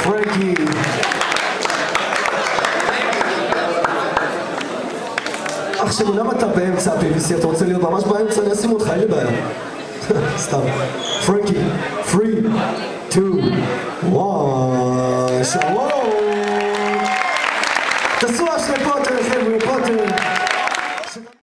פרנקי. אח שלי, למה אתה באמצע ה-PVC? אתה רוצה להיות ממש באמצע? אני אשים אותך, אין לי בעיה. סתם. פרנקי, 3, 2, 1, שלום! תעשו השלפות!